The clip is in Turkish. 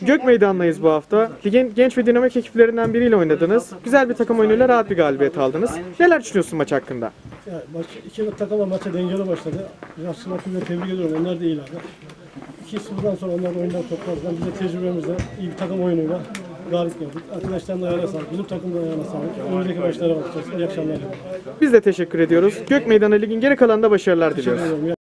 Gök Meydan'dayız bu hafta. Ligin genç ve dinamik ekiplerinden biriyle oynadınız. Güzel bir takım oyunuyla rahat bir galibiyet aldınız. Neler düşünüyorsun maç hakkında? Ya, iki takım maça dengeli başladı. Aslında tebrik ediyorum. Onlar da iyiler. 2-0'dan sonra onlar oyundan topladılar. Biz de tecrübemizle iyi bir takım oyunuyla galip geldik. Arkadaşların da ayağına sağlık. Bizim takım da ayağına sağlık. Önümüzdeki maçlara bakacağız. İyi akşamlar. Biz de teşekkür ediyoruz. Gök Meydan'a ligin geri kalanında başarılar diliyoruz.